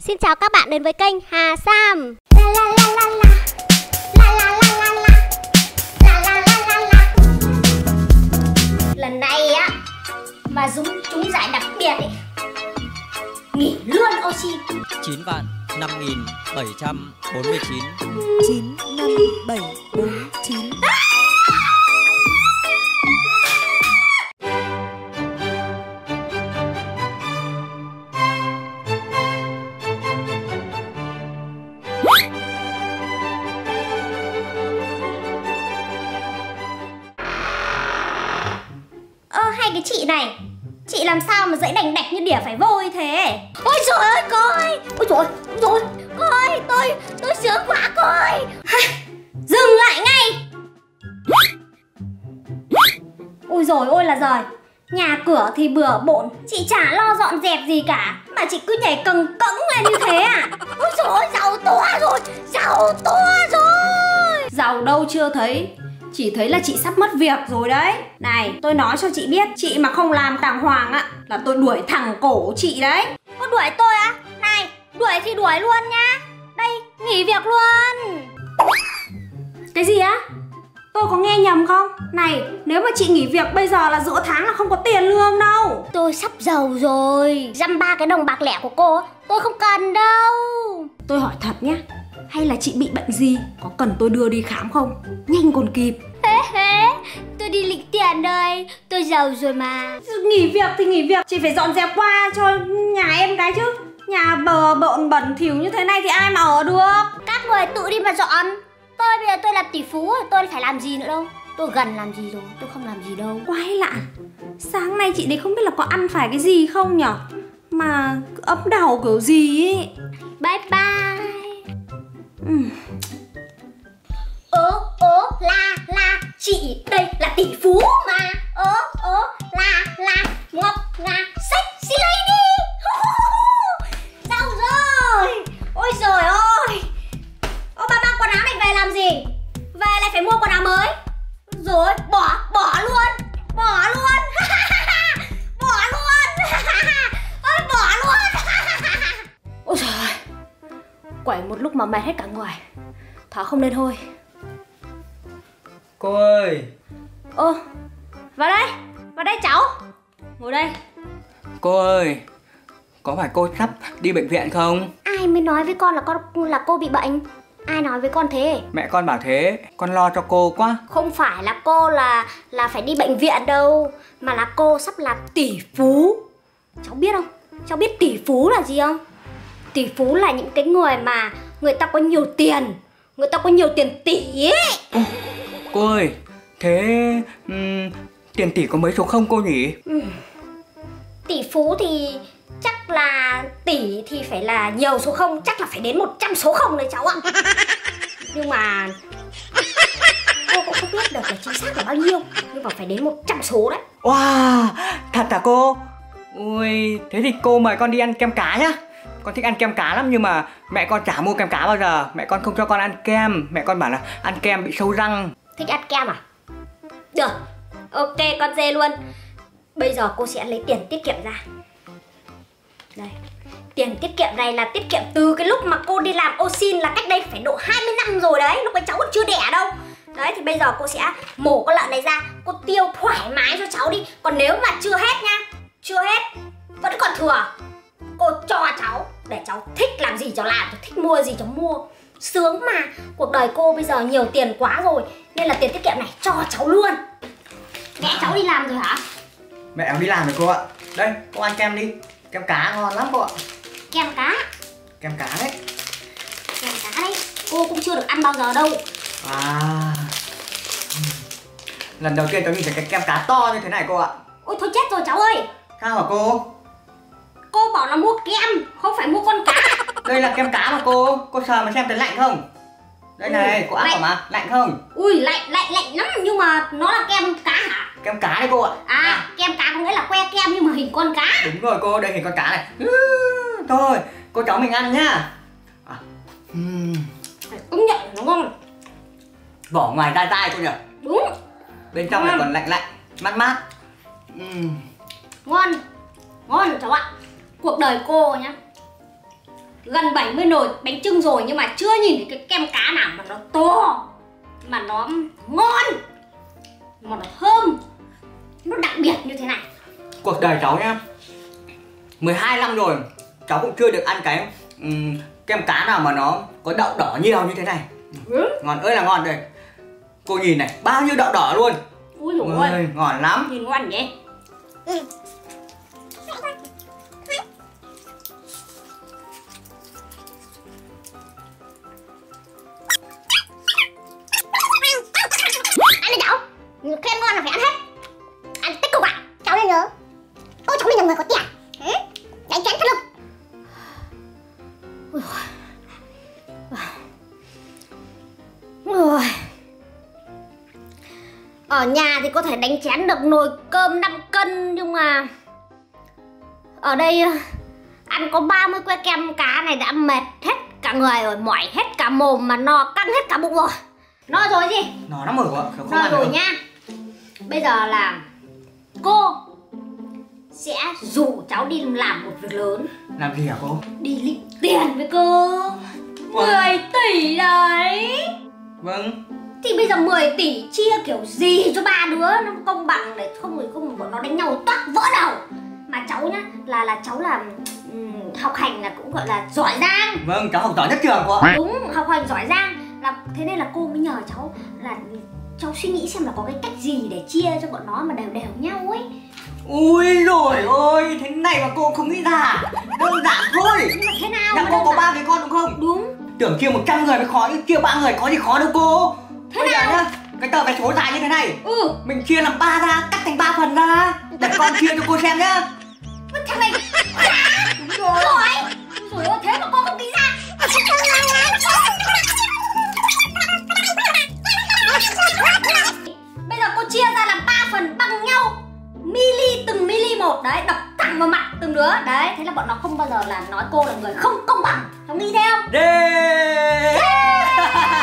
Xin chào các bạn đến với kênh Hà Sam. Lần này á mà chúng giải đặc biệt ấy, nghỉ luôn oxy. 9.5749 95749. Hay cái chị này, chị làm sao mà dãy đành đạch như đỉa phải vôi thế? Ôi trời ơi cô ơi, ôi trời ơi, cô ơi, tôi sướng quá cô ơi. Dừng lại ngay. Ôi rồi ôi là giời, nhà cửa thì bừa bộn, chị chả lo dọn dẹp gì cả mà chị cứ nhảy cầng cẫng lên như thế à? Ôi trời ơi, giàu to rồi, giàu to rồi. Giàu đâu chưa thấy, chỉ thấy là chị sắp mất việc rồi đấy. Này, tôi nói cho chị biết, chị mà không làm đàng hoàng á là tôi đuổi thẳng cổ chị đấy. Cô đuổi tôi á? Này, đuổi thì đuổi luôn nha. Đây, nghỉ việc luôn. Cái gì á? Tôi có nghe nhầm không? Này, nếu mà chị nghỉ việc bây giờ là giữa tháng là không có tiền lương đâu. Tôi sắp giàu rồi, dăm ba cái đồng bạc lẻ của cô tôi không cần đâu. Tôi hỏi thật nhé, hay là chị bị bệnh gì? Có cần tôi đưa đi khám không? Nhanh còn kịp. Tôi đi lĩnh tiền đây, tôi giàu rồi mà. Nghỉ việc thì nghỉ việc, chị phải dọn dẹp qua cho nhà em cái chứ. Nhà bờ bộn bẩn thỉu như thế này thì ai mà ở được. Các người tự đi mà dọn. Tôi bây giờ tôi là tỷ phú rồi, tôi phải làm gì nữa đâu. Tôi gần làm gì rồi, tôi không làm gì đâu. Quái lạ, sáng nay chị đấy không biết là có ăn phải cái gì không nhở, mà ấm đầu kiểu gì ấy. Bye bye. La chị đây là tỷ phú mà. La ngọc ngà sexy lady. Giàu rồi. Ôi trời ơi. Bà mang quần áo này về làm gì? Về lại phải mua quần áo mới. Rồi bỏ luôn. Bỏ luôn. Bỏ luôn. Ôi bỏ luôn. Ôi trời ơi, quẩy một lúc mà mệt hết cả người, thở không lên thôi. Cô ơi. Vào đây cháu. Ngồi đây. Cô ơi, có phải cô sắp đi bệnh viện không? Ai mới nói với con là cô bị bệnh? Ai nói với con thế? Mẹ con bảo thế, con lo cho cô quá. Không phải là cô là phải đi bệnh viện đâu, mà là cô sắp làm tỷ phú. Cháu biết không? Cháu biết tỷ phú là gì không? Tỷ phú là những cái người mà người ta có nhiều tiền, người ta có nhiều tiền tỷ ấy. Cô ơi, thế tiền tỷ có mấy số không cô nhỉ? Tỷ phú thì chắc là tỷ thì phải là nhiều số không, chắc là phải đến 100 số không đấy cháu ạ. Nhưng mà cô cũng không biết được là chính xác là bao nhiêu, nhưng mà phải đến 100 số đấy. Wow, thật hả cô? Ui, thế thì cô mời con đi ăn kem cá nhá. Con thích ăn kem cá lắm nhưng mà mẹ con chả mua kem cá bao giờ. Mẹ con không cho con ăn kem. Mẹ con bảo là ăn kem bị sâu răng. Thích ăn kem à? Được, ok con dê luôn. Bây giờ cô sẽ lấy tiền tiết kiệm ra. Đây, tiền tiết kiệm này là tiết kiệm từ cái lúc mà cô đi làm ô sin, là cách đây phải độ 20 năm rồi đấy. Lúc ấy cháu còn chưa đẻ đâu. Đấy thì bây giờ cô sẽ mổ con lợn này ra, cô tiêu thoải mái cho cháu đi. Còn nếu mà chưa hết nha, chưa hết, vẫn còn thừa, cô cho cháu, để cháu thích làm gì cháu làm, cháu thích mua gì cháu mua. Sướng mà, cuộc đời cô bây giờ nhiều tiền quá rồi, nên là tiền tiết kiệm này cho cháu luôn. Mẹ cháu đi làm rồi hả? Mẹ em đi làm rồi cô ạ. Đây, cô ăn kem đi. Kem cá ngon lắm cô ạ. Kem cá? Kem cá đấy. Kem cá đấy, cô cũng chưa được ăn bao giờ đâu. À, lần đầu tiên cháu nhìn thấy cái kem cá to như thế này cô ạ. Ôi thôi chết rồi cháu ơi. Sao hả cô? Cô bảo là mua kem, không phải mua con cá. Đây là kem cá mà cô sờ mà xem thấy lạnh không? Đây này, cô áp vào mà, lạnh không? Ui, lạnh lắm, nhưng mà nó là kem cá hả? Kem cá đấy cô ạ. Kem cá có nghĩa là que kem nhưng mà hình con cá. Đúng rồi cô, đây hình con cá này. Thôi, cô cháu mình ăn nhá. Công nhận nó ngon. Vỏ ngoài dai dai cô nhỉ? Đúng. Bên trong này còn lạnh lạnh, mát mát. Ngon cháu ạ. Cuộc đời cô nhá, gần 70 nồi bánh chưng rồi nhưng mà chưa nhìn thấy cái kem cá nào mà nó to, mà nó ngon, mà nó thơm, nó đặc biệt như thế này. Cuộc đời cháu nhá, 12 năm rồi cháu cũng chưa được ăn cái kem cá nào mà nó có đậu đỏ nhiều như thế này. Ngon ơi là ngon đây. Cô nhìn này, bao nhiêu đậu đỏ luôn. Ui dồi ôi, ngon lắm. nhìn ngon nhỉ. Ăn đi cháu, khen ngon là phải ăn hết. Ăn tích cực ạ. Cháu nên nhớ, cô cháu mình là người có tiền. Đánh chén thật lực. Ở nhà thì có thể đánh chén được nồi cơm 5 cân, nhưng mà ở đây ăn có 30 que kem cá này đã mệt hết cả người rồi, mỏi hết cả mồm mà no căng hết cả bụng rồi. No rồi gì? No lắm rồi ạ. No rồi nhá. Bây giờ là cô sẽ rủ cháu đi làm một việc lớn. Làm gì hả cô? Đi lĩnh tiền với cô. 10 tỷ đấy. Vâng. Thì bây giờ 10 tỷ chia kiểu gì cho ba đứa nó công bằng, để không bọn nó đánh nhau toác vỡ đầu. Mà cháu nhá là cháu là học hành là cũng gọi là giỏi giang. Vâng, cháu học giỏi nhất trường cô ạ. Đúng, học hành giỏi giang, là thế nên là cô mới nhờ cháu là cháu suy nghĩ xem là có cái cách gì để chia cho bọn nó mà đều đều nhau ấy. Ui rồi ôi, thế này mà cô không nghĩ ra. Đơn giản thôi. Nhưng mà thế nào? Nhà cô có 3 đứa con đúng không? Đúng. Tưởng chia 100 người mới khó, chứ chia 3 người có gì khó đâu cô. Thế bây nào? giờ nhá, cái tờ vé số dài như thế này, mình chia làm 3 ra, cắt thành 3 phần ra. Để con chia cho cô xem nhá. Thằng này đúng rồi. Rồi ôi, thế mà cô không nghĩ ra. Bây giờ cô chia ra làm 3 phần bằng nhau, từng mili một đấy, đập thẳng vào mặt từng đứa đấy. Thế là bọn nó không bao giờ là nói cô là người không công bằng. Cháu nghĩ theo. Đê.